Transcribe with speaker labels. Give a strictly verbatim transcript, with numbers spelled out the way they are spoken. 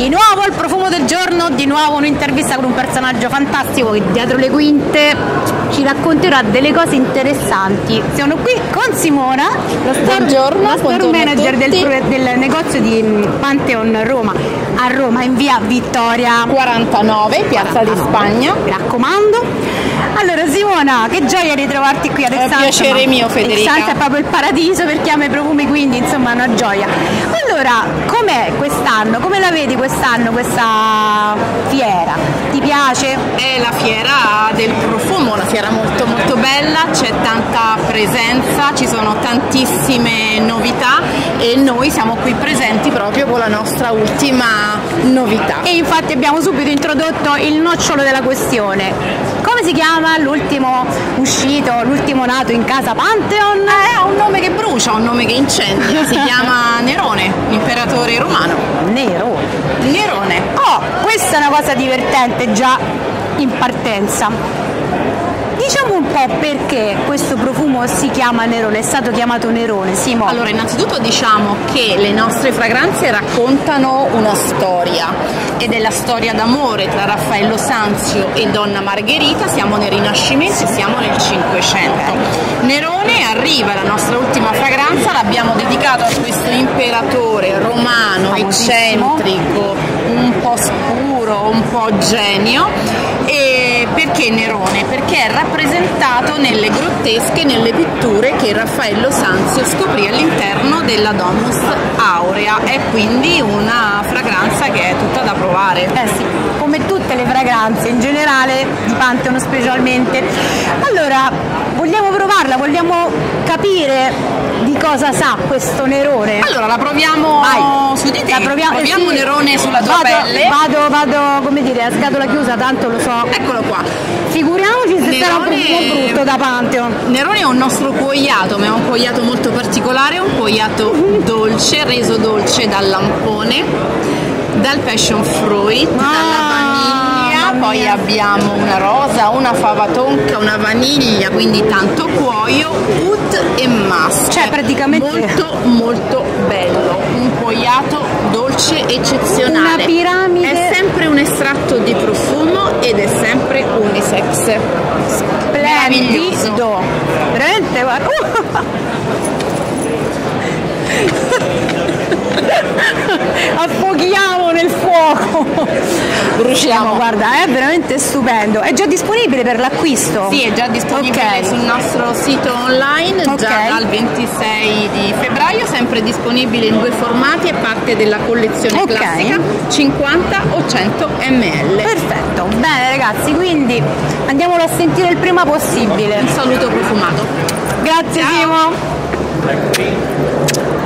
Speaker 1: Di nuovo il profumo del giorno, di nuovo un'intervista con un personaggio fantastico che dietro le quinte ci racconterà delle cose interessanti. Siamo qui con Simona, lo store, lo store manager del, del negozio di Pantheon Roma, a Roma in via Vittoria
Speaker 2: quarantanove, Piazza di Spagna.
Speaker 1: Mi raccomando. Allora Simona, che gioia ritrovarti qui ad Essanza.
Speaker 2: È un piacere mio, Federica.
Speaker 1: Essanza è proprio il paradiso per chi ama i profumi, quindi insomma è una gioia. Allora, com'è quest'anno? Come la vedi quest'anno questa fiera? Ti piace?
Speaker 2: È la fiera del profumo, una fiera molto molto bella, c'è tanta presenza, ci sono tantissime novità e noi siamo qui presenti proprio con la nostra ultima novità.
Speaker 1: E infatti abbiamo subito introdotto il nocciolo della questione. Come si chiama l'ultimo uscito, l'ultimo nato in casa Pantheon?
Speaker 2: Eh, ha un nome che brucia, un nome che incendia, si chiama Nerone, l'imperatore romano.
Speaker 1: Nerone.
Speaker 2: Nerone.
Speaker 1: Oh, questa è una cosa divertente già in partenza. Diciamo un po' perché questo profumo si chiama Nerone, è stato chiamato Nerone, Simo.
Speaker 2: Allora, innanzitutto diciamo che le nostre fragranze raccontano una storia ed è la storia d'amore tra Raffaello Sanzio e Donna Margherita. Siamo nel Rinascimento e siamo nel Cinquecento. Nerone arriva, la nostra ultima fragranza, l'abbiamo dedicato a questo imperatore romano, eccentrico, un po' scuro, un po' genio. E perché Nerone? Perché è rappresentato nelle grottesche, nelle pitture che Raffaello Sanzio scoprì all'interno della Domus Aurea. È quindi una fragranza che è tutta da provare.
Speaker 1: Eh sì, come tutte le fragranze in generale, di Pantheon specialmente. Allora, vogliamo provarla, vogliamo capire di cosa sa questo Nerone?
Speaker 2: Allora la proviamo
Speaker 1: Vai.
Speaker 2: su di te,
Speaker 1: la proviamo,
Speaker 2: proviamo
Speaker 1: sì.
Speaker 2: Nerone sulla tua
Speaker 1: vado,
Speaker 2: pelle.
Speaker 1: Vado, vado, come dire, a scatola chiusa, tanto lo so.
Speaker 2: Eccolo qua.
Speaker 1: Figuriamoci se
Speaker 2: Nerone...
Speaker 1: sarà un profumo brutto da Pantheon.
Speaker 2: Nerone è un nostro cuoiato, ma è un cuoiato molto particolare, un cuoiato dolce, reso dolce dal lampone, dal passion fruit, ah, dalla vaniglia, poi abbiamo una rosa, una fava tonka, una vaniglia, quindi tanto cuoio, oud e musk.
Speaker 1: Cioè praticamente
Speaker 2: molto molto bello, un cuoiato dolce eccezionale.
Speaker 1: Una piramide.
Speaker 2: È sempre un estratto di profumo ed è sempre unisex.
Speaker 1: Splendido. Veramente, guarda. Affoghiamo nel fuoco.
Speaker 2: Bruciamo.
Speaker 1: Guarda, è veramente stupendo. È già disponibile per l'acquisto?
Speaker 2: Sì, è già disponibile okay. sul nostro sito online, okay. già dal ventisei di febbraio, sempre disponibile in due formati, è parte della collezione okay. classica, cinquanta o cento millilitri.
Speaker 1: Perfetto, bene ragazzi, quindi andiamolo a sentire il prima possibile.
Speaker 2: Un saluto profumato.
Speaker 1: Grazie Simo.